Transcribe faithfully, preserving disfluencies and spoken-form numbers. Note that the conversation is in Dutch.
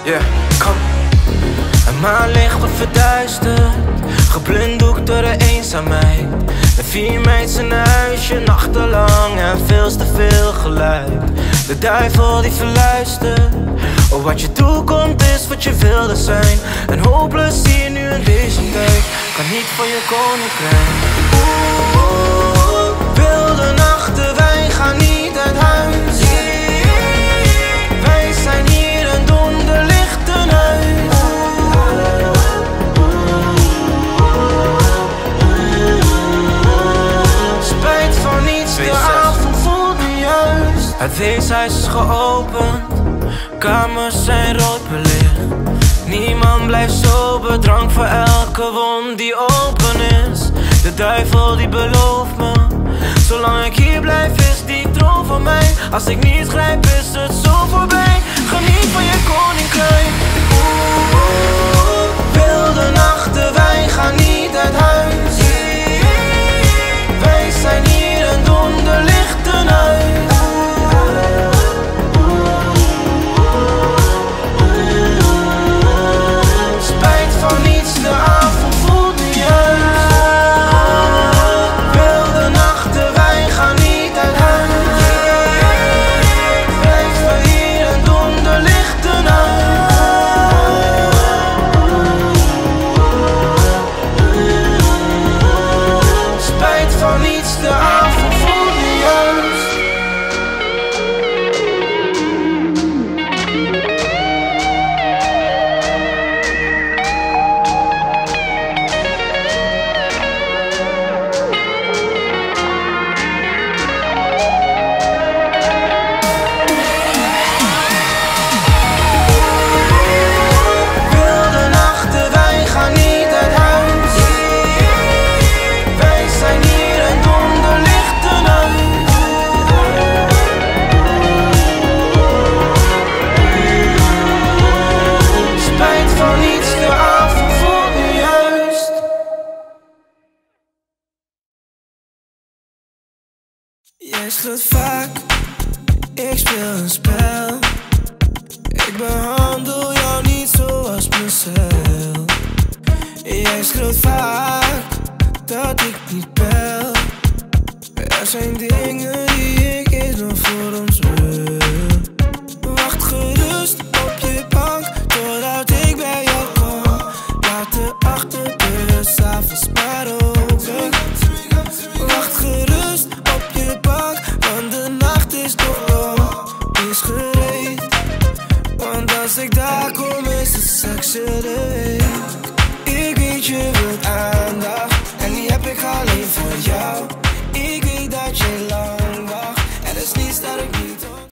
Yeah, kom. Het maanlicht wordt verduisterd, geblinddoekt door de eenzaamheid. De vier meidjes in een huisje, nachtenlang en veel te veel geluid. De duivel die verluistert, oh wat je toekomt is wat je wilde zijn. En hopeloos zie je nu in deze tijd, kan niet voor je koninkrijk. Oeh, oeh, wilde nachten, wij gaan niet uit huis. Wij zijn hier en doen de lichten uit. Spijt van niets, de avond voelt niet juist. Het weeshuis is geopend, kamers zijn rood belicht. Niemand blijft sober, drank voor elke wond die open is. De duivel die belooft me, zolang ik hier blijf is die troon van mij. Als ik niet grijp is het zo voorbij. Geniet van je koninkrijk. Oeh, oeh, wilde nachten, wij gaan niet uit huis. Wij zijn hier en doen de lichten uit. Spijt van niets, de avond voelt niet juist. Wilde nachten, wij gaan niet uit huis. Blijven hier en doen de lichten uit. Spijt van niets, de avond voelt niet juist. Wilde nachten, wij gaan niet uit huis. Wij zijn hier en doen de lichten uit. Spijt van niets, de avond voelt niet juist. Jij schreeuwt vaak, ik speel een spel. Ik behandel jou niet zoals mezelf. Jij schreeuwt vaak dat ik niet bel. Er zijn dingen die ik eerst nog voor ons wil. Wacht gerust op je bank totdat ik bij jou kom. Laat de achterdeur 's avonds maar open. Wacht gerust op je bank, want de nacht is nog jong. Is gereed, want als ik daar kom is het seks er de week.